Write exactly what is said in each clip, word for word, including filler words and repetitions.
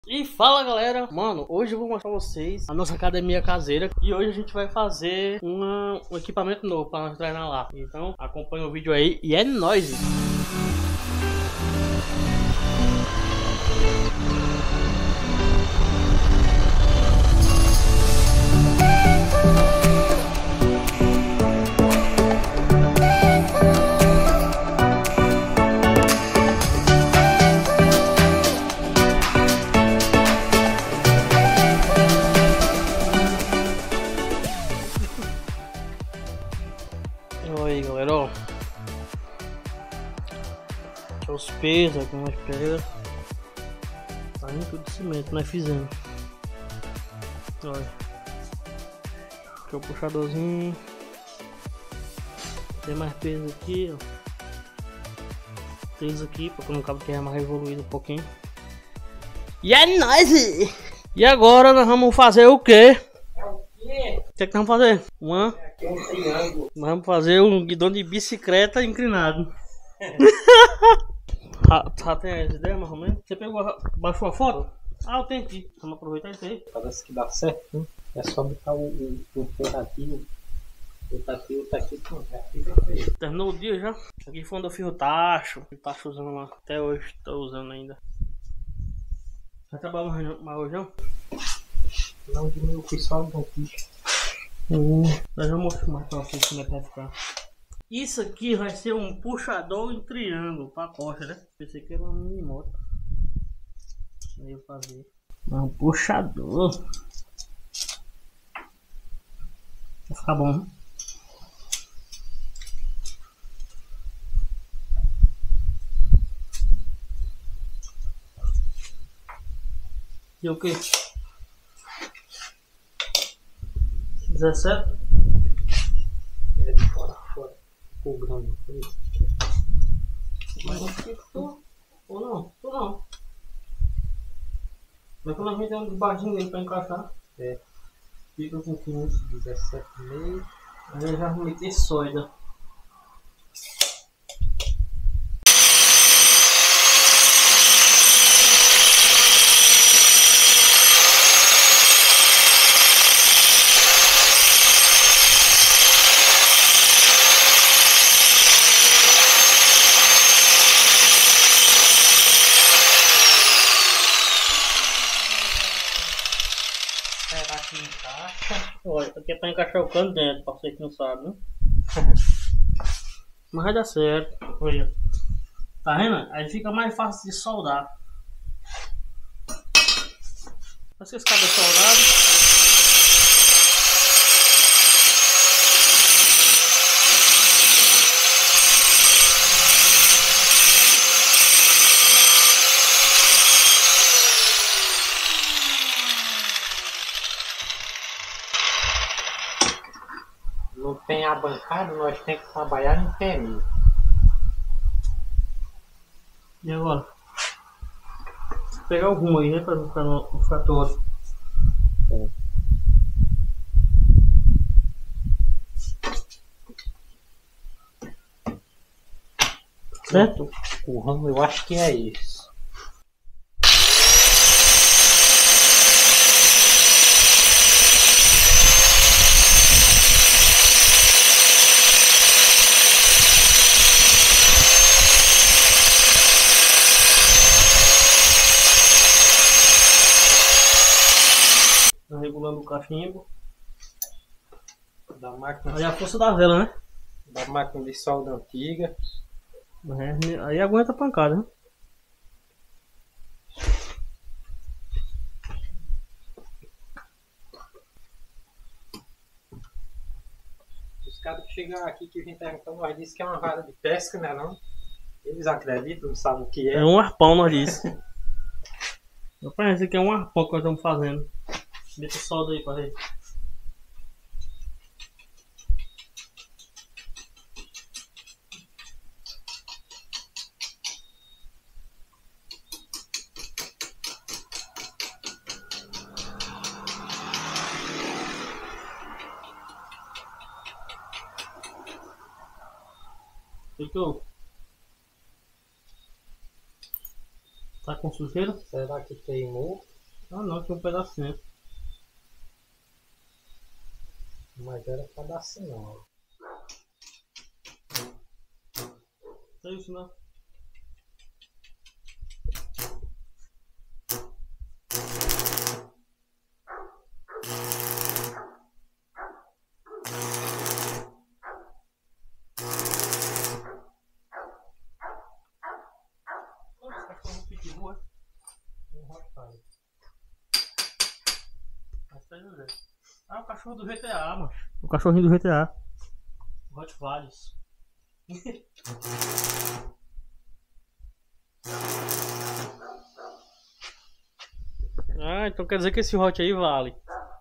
E fala galera, mano, hoje eu vou mostrar pra vocês a nossa academia caseira. E hoje a gente vai fazer uma, um equipamento novo para nós treinar lá. Então acompanha o vídeo aí e é nóis! Olha aí galera, ó. Aqui os pesos, aqui umas pedras. Tá indo tudo de cimento, nós fizemos. Olha. Aqui é o puxadorzinho. Tem mais peso aqui, ó. Três aqui, porque no cabo que é mais evoluído um pouquinho. E é nóis! E agora nós vamos fazer o quê? É o quê? O que é que nós vamos fazer? Uma... Aqui é um triângulo. Nós vamos fazer um guidão de bicicleta inclinado. ah, tá, tem essa ideia mais ou menos? Você pegou, baixou a foto? Ah, eu tenho aqui. Vamos aproveitar isso aí. Parece que dá certo, né? É só botar o, o, o ferradinho. Botar aqui, botar aqui, pronto. Terminou o dia já. Aqui foi onde eu fiz o tacho. O tacho usando lá. Até hoje estou usando ainda. Já trabalhou mais, mais hoje não? Não, de meu, fui só um aqui. Uhum. Eu já mostro mais pra vocês como é que vai ficar. Isso aqui vai ser um puxador em triângulo pra costa, né? Pensei que era uma mini moto. Aí eu fazer. Um puxador. Vai ficar bom, né? E o que? dezessete? É de fora a fora. O grande. Mas acho que tô. Ou não? Tô não. Mas quando a gente tem um baixinho dele pra encaixar, É. fica com quinze. dezessete e meio. Aí eu já vou meter sóida. Será que encaixa? Olha, aqui é pra encaixar o cano dentro, pra você que não sabe, né? Mas vai dar certo. Olha. Tá vendo? Aí fica mais fácil de soldar. Vocês cabem soldados. Não tem a bancada, nós temos que trabalhar em pé mesmo. E agora? Vou pegar o rumo aí, né? Pra não ficar no, no fratório. É. Certo? O ramo eu acho que é isso. Tá regulando o cachimbo. Da máquina, Aí a força da vela, né? da máquina de solda antiga. É, aí aguenta a pancada, né? Os caras que chegam aqui que vêm perguntando, nós disse que é uma vara de pesca, né não? Eles acreditam, não sabem o que é. É um arpão, nós disse. Parece que é um arpão que nós estamos fazendo. Deixa o solda aí pra ver. Ficou? Tá com sujeira? Será que queimou? Ah não, tinha um pedacinho. Mas era pra dar sinal. É isso não. Ah, o cachorro do G T A, mano. O cachorrinho do G T A. Rottweilers. Ah, então quer dizer que esse Hot aí vale.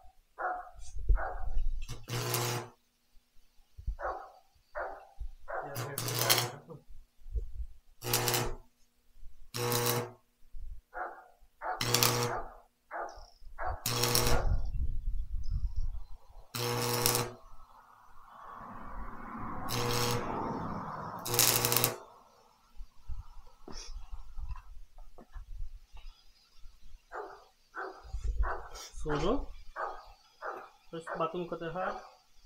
Sobrou? Deixa eu bater no canto errado.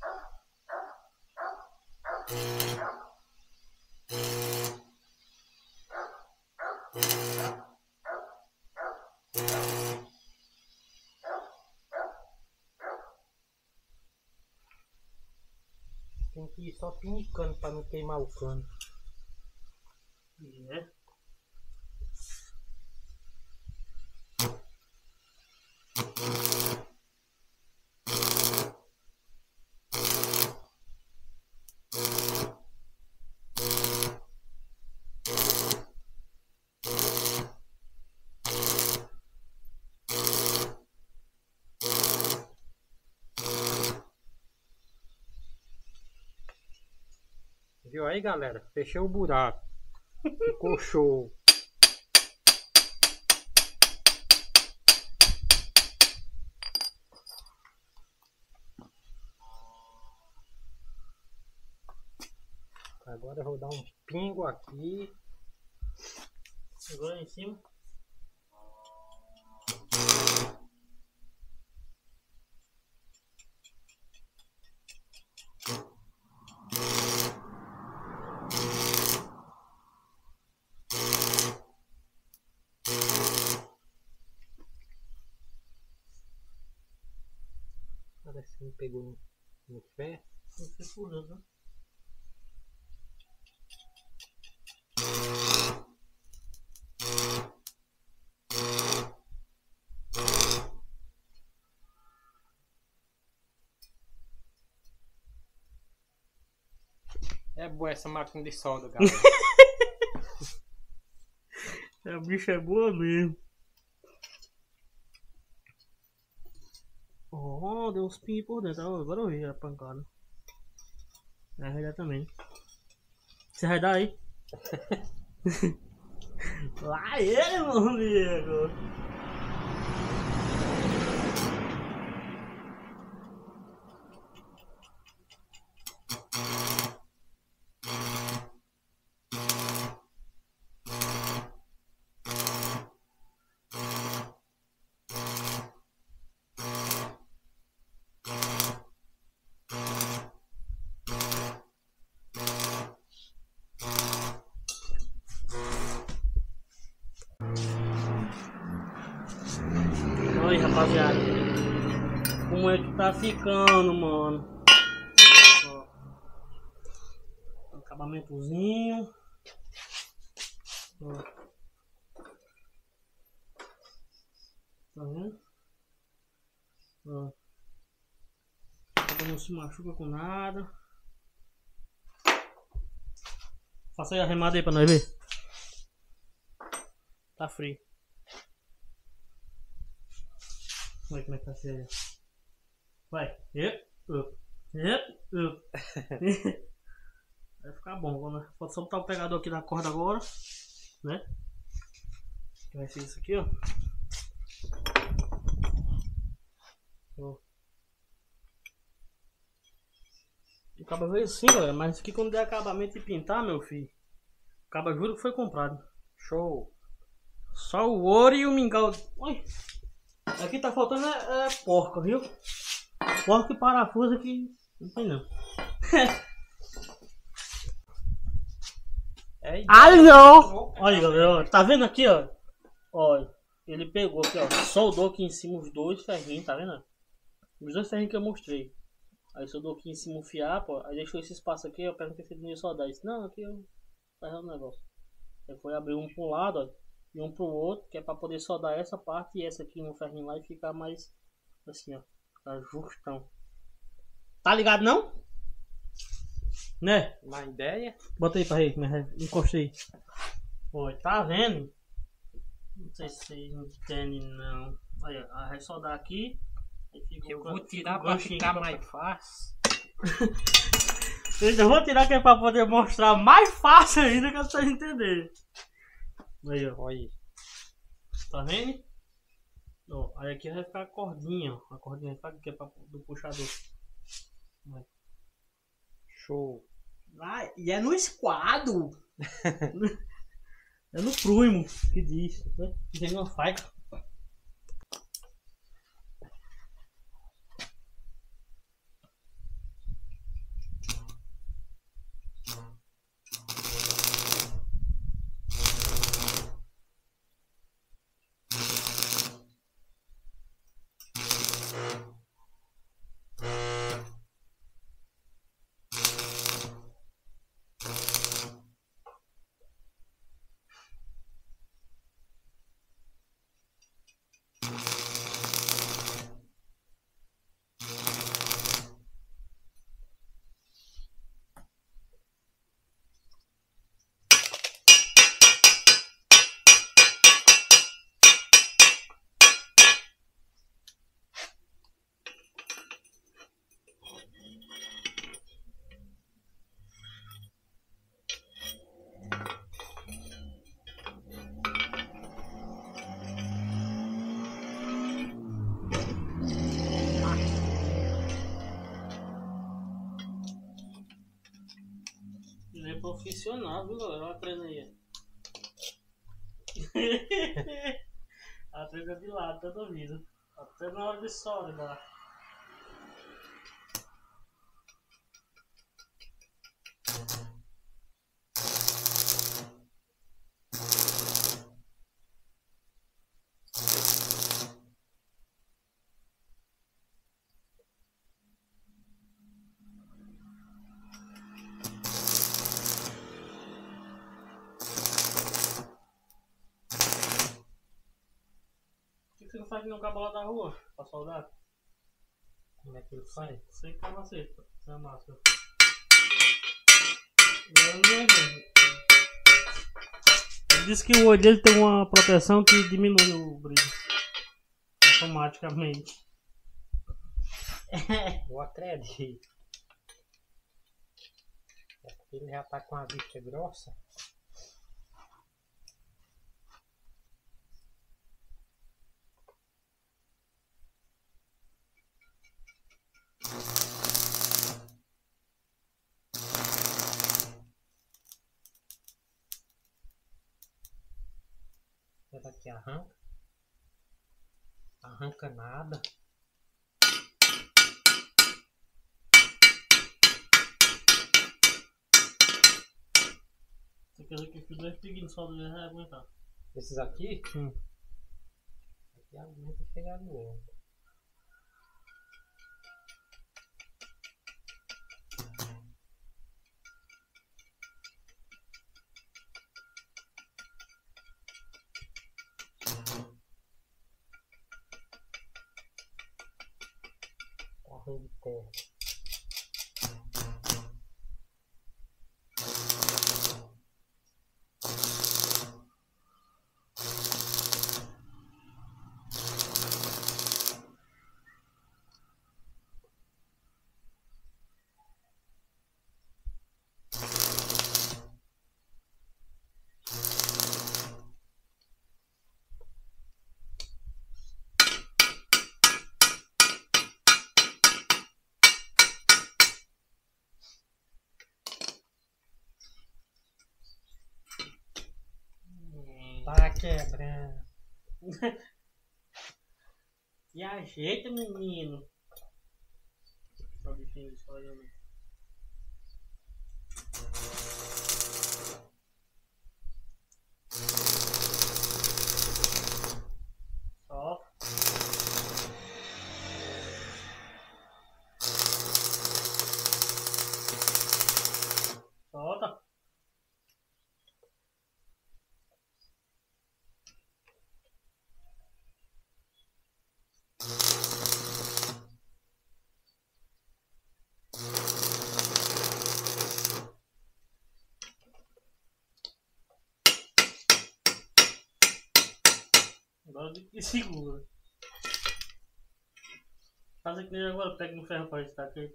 Tem que ir só pinicando pra não queimar o cano. É. Viu aí, galera? Fechei o buraco. Ficou show. Agora eu vou dar um pingo aqui. Agora em cima. Parece que me pegou no, no pé. Não sei por nada. É boa essa máquina de solda, galera. A bicha é boa mesmo. Oh, deu uns pingos por dentro. Oh, agora eu vi a pancada. É, vai dar também. Você vai dar aí? Lá ele, meu amigo. Olha, rapaziada, como é que tá ficando, mano. Ó, acabamentozinho. Ó. Tá vendo? Ó. Não se machuca com nada. Faça aí a remada aí pra nós ver. Tá frio. Olha como é que tá feio. Vai. Yep, up. Yep, up. Vai ficar bom, né? Pode só botar o pegador aqui na corda agora, né? Vai ser isso aqui, ó. Ó. O cabo veio sim, galera, mas isso aqui quando der acabamento e pintar, meu filho, o cabo juro que foi comprado. Show. Só o ouro e o mingau. Oi. Aqui tá faltando é, é porca, viu? Porca e parafuso aqui não tem não. É Alô! Olha galera, tá vendo aqui ó? Olha, ele pegou aqui ó, soldou aqui em cima os dois ferrinhos, tá vendo? Os dois ferrinhos que eu mostrei. Aí soldou aqui em cima o fiapo, ó, aí deixou esse espaço aqui, eu perguntei se ele não ia soldar. Ele disse, não, aqui eu ferrei o negócio. Aí foi abrir um pro lado ó, e um pro outro, que é pra poder soldar essa parte e essa aqui no ferrinho lá e ficar mais assim ó, tá justão. Tá ligado não? Né? Uma ideia? Bota aí pra aí, encostei. Oi, tá vendo? Não sei se vocês entendem não. Olha, vai soldar aqui. Fica Eu o vou can- tirar fica o pra ganchinho ficar pra- mais fácil. Eu vou tirar que é pra poder mostrar mais fácil ainda que vocês entenderem. Aí, ó. Olha aí. Tá vendo? Ó, aí aqui vai ficar a cordinha, ó. A cordinha vai ficar aqui é pra, do puxador. Vai. Show. Ah, e é no esquadro. É no prumo que diz. Né? Tem uma faca. Ele é profissional, viu galera? Olha a trena aí. A trena de lado, toda vida. Até na hora de soldar. O que você não faz no cabo lá da rua pra soldar? Como é que ele faz? Sem capacete, sem máscara. Eu não é mesmo. Ele disse que o olho dele tem uma proteção que diminui o brilho automaticamente. Eu acredito. É porque ele já tá com a vista grossa. Essa aqui arranca. Arranca nada. Você quer dizer que os dois piguinhos só do vai aguentar? Esses aqui? Hum. Aqui aguenta chegar no outro. Carro de terra. Tá quebrando. E ajeita, menino. Só o bichinho de só eu, né? Solta. Solta. Agora tem que segura. Faz aqui nem agora, pega no ferro para estar aqui.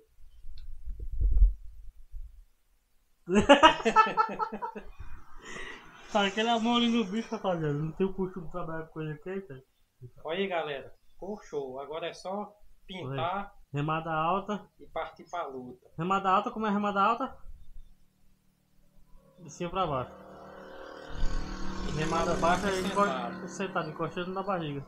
Tá aquele amor ali no bicho, rapaziada. Não tem o costume de trabalhar com ele aqui, cara. Olha aí, galera. Ficou show. Agora é só pintar. Remada alta. E partir pra luta. Remada alta, como é remada alta? De cima pra baixo. E remada baixa é encosta, sentado, encostando na barriga.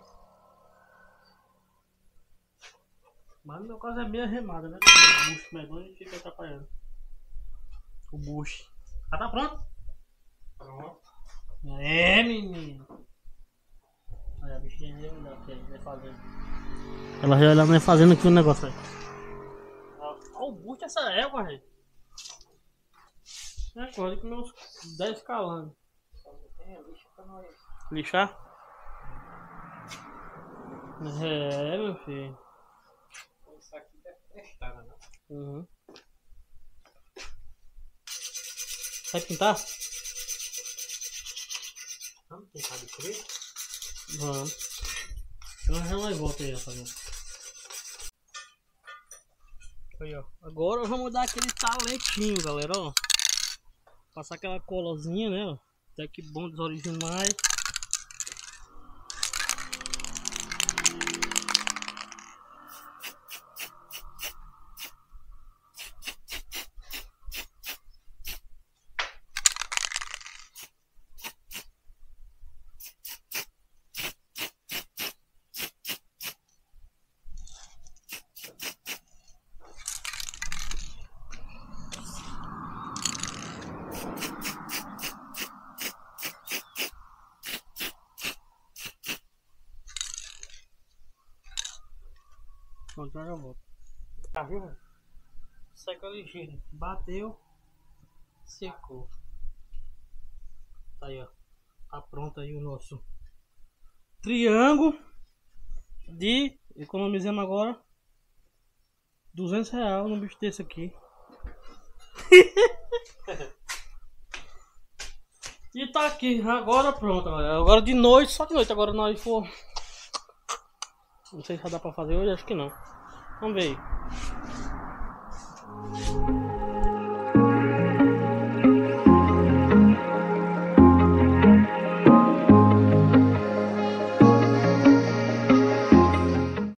Mas no meu caso é meia remada, né? O bucho medonho e fica atrapalhando. O bucho. Já tá pronto? Pronto. É, menino. Olha, a bichinha ali, olha o que ele vai fazendo. Ela já ela vai fazendo aqui o negócio aí. Olha o bucho dessa égua, velho. É, corre com meus dez calangos. É, lixa pra nós. Lixar? É, meu filho. Isso aqui deve prestar, né? Uhum. Vai pintar? Vamos pintar de preto? Vamos. Então já vai volta aí, rapaziada. Aí, ó. Agora vamos dar aquele talentinho, galera, ó. Passar aquela colazinha, né, ó. Até que bom dos originais. Pronto, já volto. Tá vendo? Seca ligeiro. Bateu. Secou. Tá aí, ó. Tá pronto aí o nosso triângulo de... Economizamos agora duzentos reais num bicho desse aqui. E tá aqui, agora pronto, galera. Agora de noite, só de noite. Agora nós for... Não sei se já dá pra fazer hoje, acho que não. Vamos ver aí.